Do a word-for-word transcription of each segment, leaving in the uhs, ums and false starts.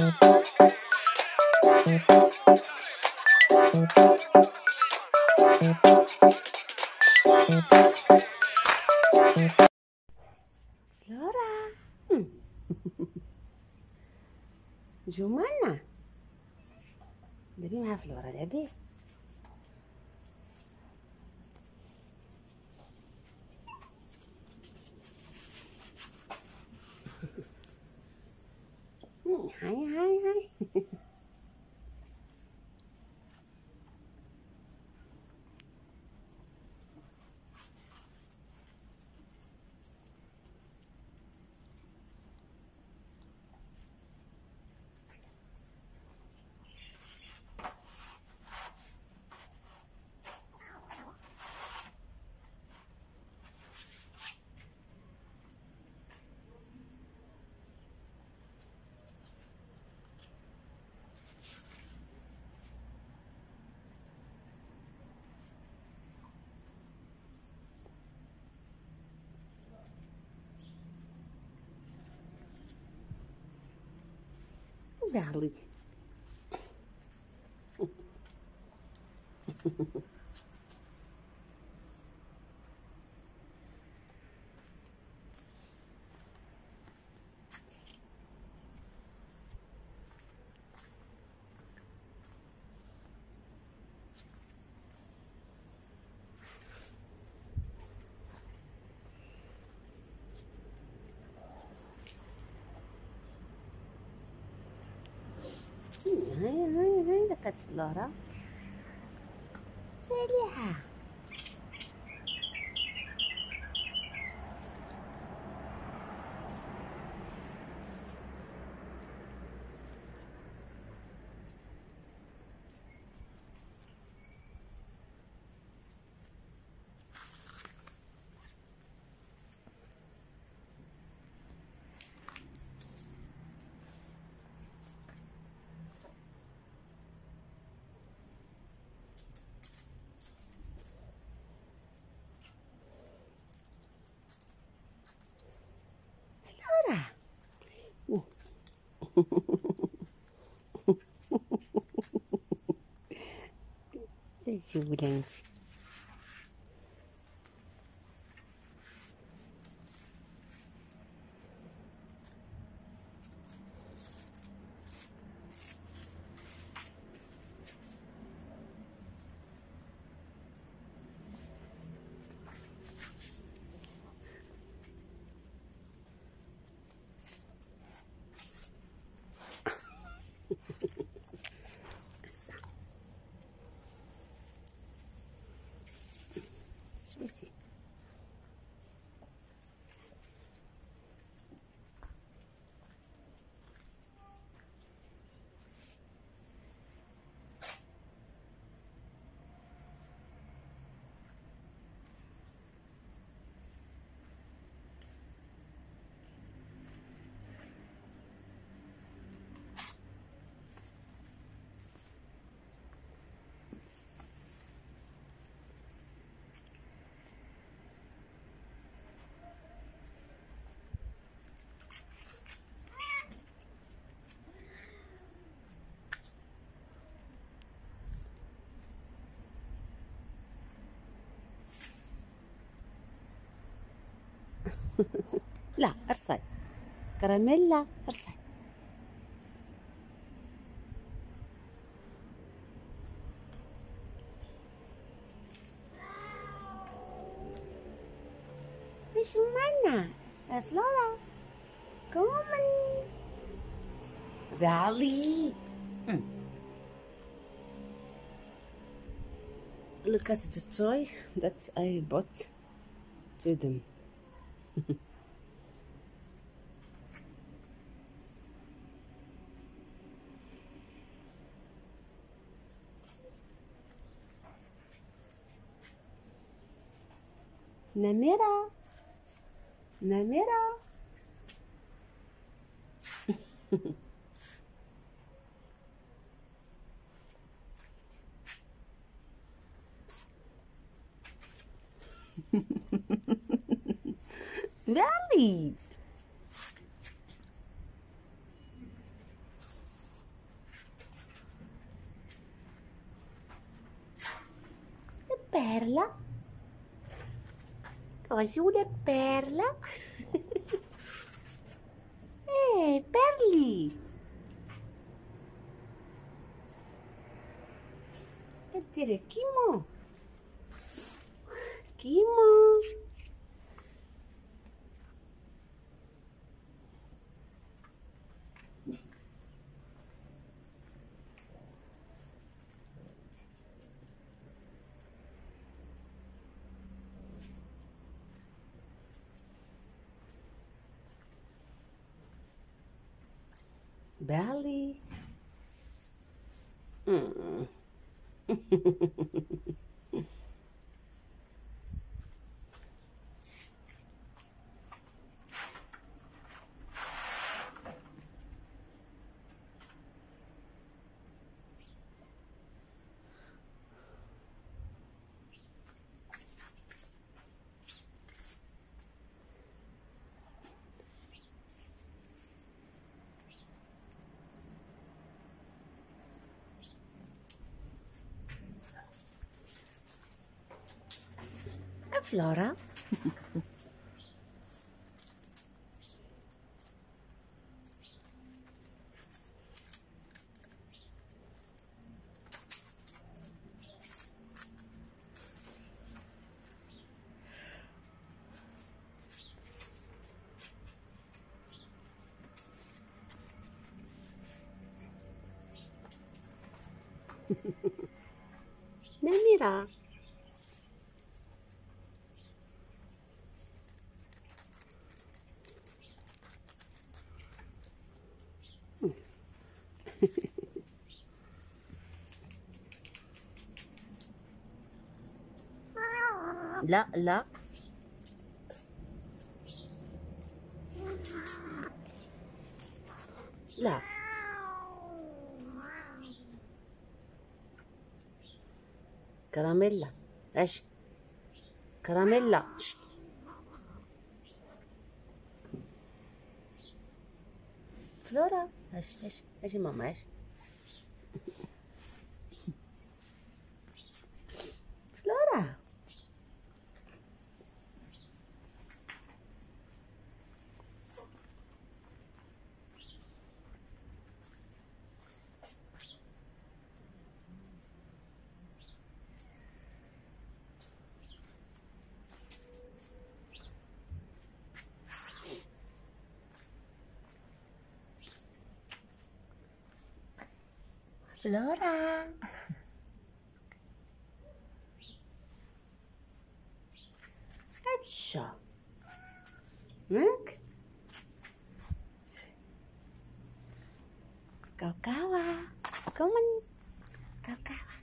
Flora. Hmm. Jumana. Debi maha Flora debi. Hmm, Hai hai hai. Darling. Hai hai hai dekat Flora. Celia. Flora. Uh. Exuberante. Sweetie. لا ارسل كراميلا ارسل. مش منا فلورا. Come on. Valley. Mm. Look at the toy that I bought to them. Namira. Namira. Valley. Perla? Oggi una perla? Eh, Perli! E dire Kimo? Kimo? Belly? Mm. Flora? Namira. لا لا لا كراميلا ايش كراميلا شت. فلورا ايش ايش ايش ماما ايش فلورا فلورا ابشا مك كاكاوا كمان كاكاوا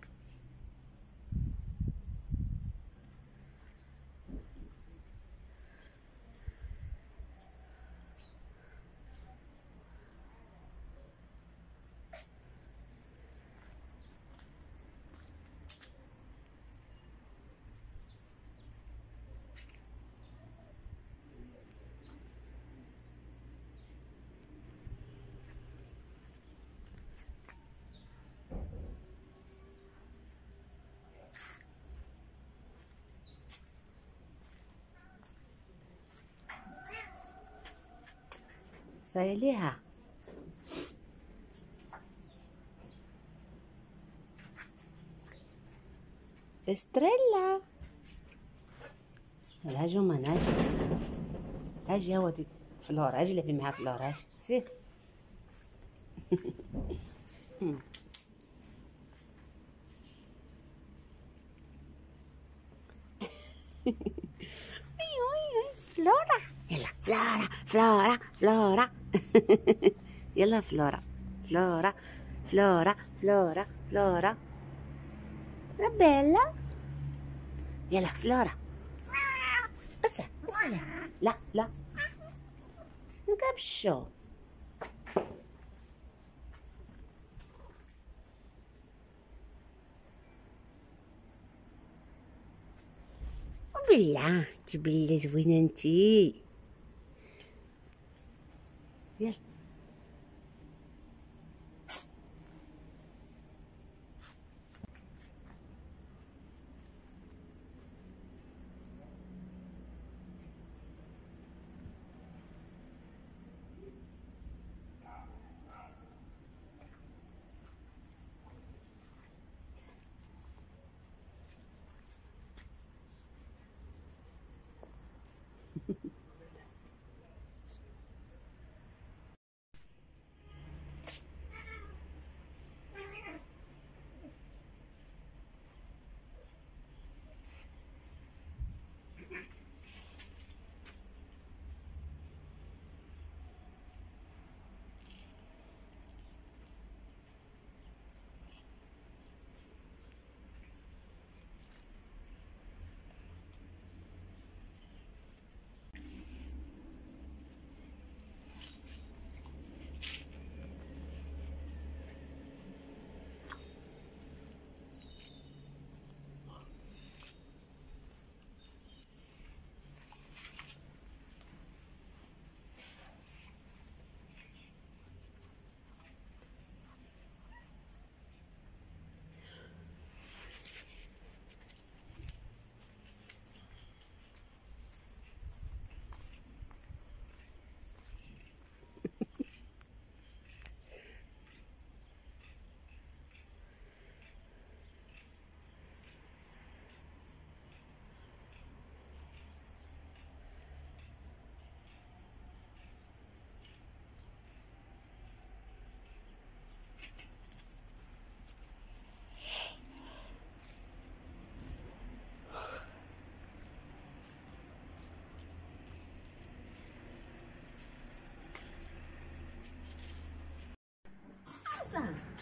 سايليها استريلا الهجوم من اجي اجي هو فلورا اجي لعبي معاه فلورا اجي سير فلورا يلا فلورا فلورا فلورا يلا فلورا فلورا فلورا فلورا فلورا بيلا يلا فلورا بس بس لا لا نكبشو بالله بالله زوينة انتي يلا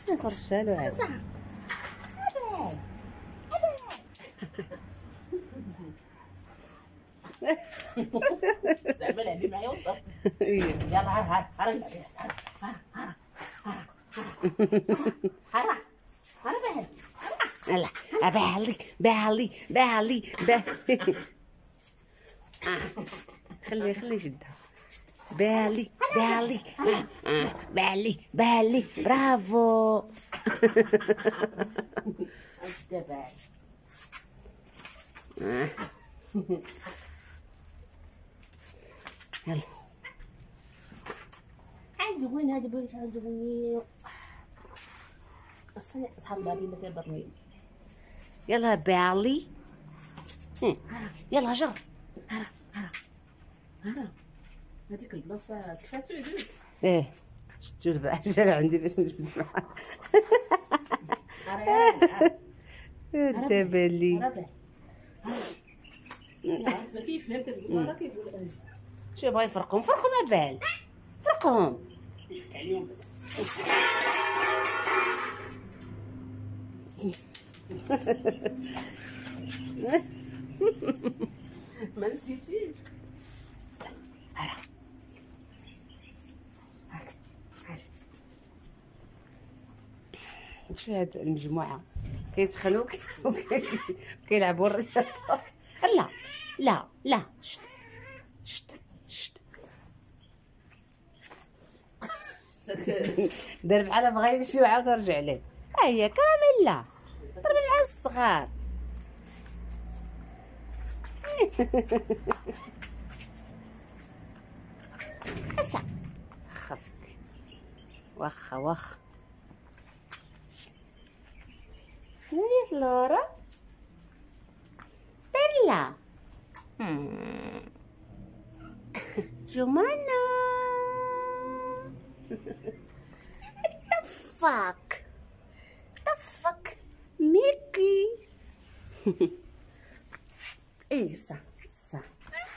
فرشالو عاد. زعما لعبي معايا وصافي. يلا هرا هرا هرا هرا هرا هرا بهل. يلا بالي بالي بالي بالي. خلي خلي يشدها. بالي بالي بالي بالي برافو. الدبال. يلا عاد زوين هادي بغيت عاد زوين. الصنع صحاب بابي اللي كيضرني. يلا بالي. يلا جر. هرا هرا هرا. هاديك البلاصه كفاتو يدوز. ايه شفتو البعجة عندي باش نجبد معاك. هرا يا انت بالي. هرا باه. يعرف كيف فهم كتقول راه كيقول اجي. شو بغا يفرقهم فرقهم مع بال فرقهم. يحكي عليهم. ما نسيتيش. هرا هرا. شو هاد المجموعة كيسخنوا وكيلعبوا الرياضة. لا لا لا شت شت شت. دار بحال بغا يمشي وعاود رجع ليه. ها هي كراميلا ضرب مع الصغار. هسا خفك واخا واخا. هاي فلورا بيلا جمانة. طفك طفك ميكي. ايه صح صح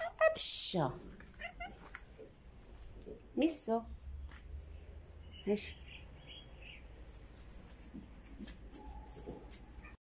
ابشا ميسو. ايش